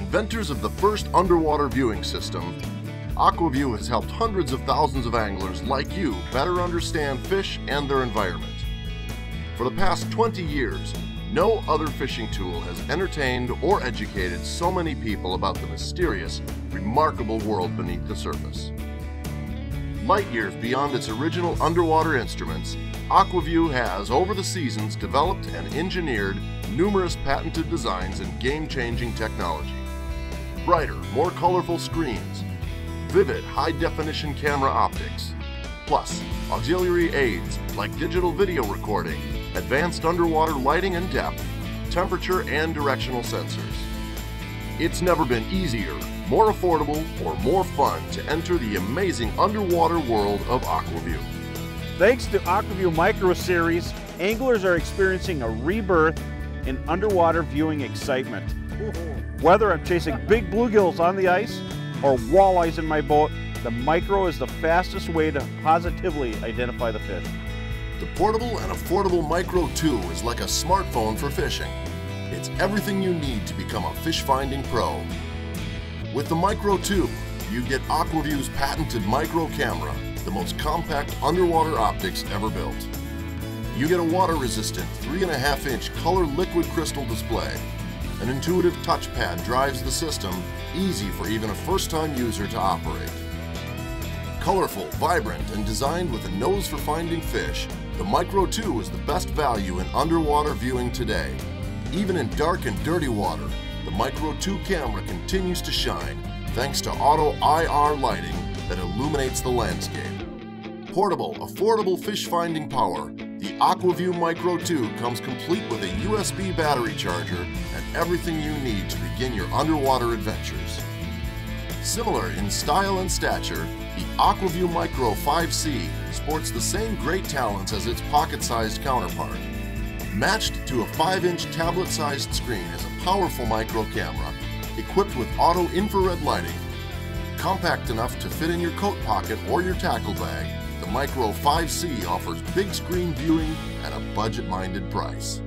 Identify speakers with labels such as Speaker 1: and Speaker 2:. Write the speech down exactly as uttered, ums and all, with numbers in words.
Speaker 1: inventors of the first underwater viewing system, Aqua-Vu has helped hundreds of thousands of anglers like you better understand fish and their environment. For the past twenty years, no other fishing tool has entertained or educated so many people about the mysterious, remarkable world beneath the surface. Light years beyond its original underwater instruments, Aqua-Vu has, over the seasons, developed and engineered numerous patented designs and game-changing technology. Brighter, more colorful screens, vivid high-definition camera optics, plus auxiliary aids like digital video recording, advanced underwater lighting and depth, temperature and directional sensors. It's never been easier, more affordable, or more fun to enter the amazing underwater world of Aqua-Vu.
Speaker 2: Thanks to Aqua-Vu Micro Series, anglers are experiencing a rebirth in underwater viewing excitement. Whether I'm chasing big bluegills on the ice or walleyes in my boat, the Micro is the fastest way to positively identify the fish.
Speaker 1: The portable and affordable Micro two is like a smartphone for fishing. It's everything you need to become a fish finding pro. With the Micro two, you get Aqua-Vu's patented micro camera, the most compact underwater optics ever built. You get a water-resistant three and a half inch color liquid crystal display. An intuitive touchpad drives the system, easy for even a first-time user to operate. Colorful, vibrant, and designed with a nose for finding fish, the Micro two is the best value in underwater viewing today. Even in dark and dirty water, the Micro two camera continues to shine thanks to auto I R lighting that illuminates the landscape. Portable, affordable fish-finding power, the Aqua-Vu Micro two comes complete with a U S B battery charger and everything you need to begin your underwater adventures. Similar in style and stature, the Aqua-Vu Micro five C sports the same great talents as its pocket-sized counterpart. Matched to a five inch tablet-sized screen is a powerful micro camera equipped with auto infrared lighting. Compact enough to fit in your coat pocket or your tackle bag, the Micro five C offers big screen viewing at a budget-minded price.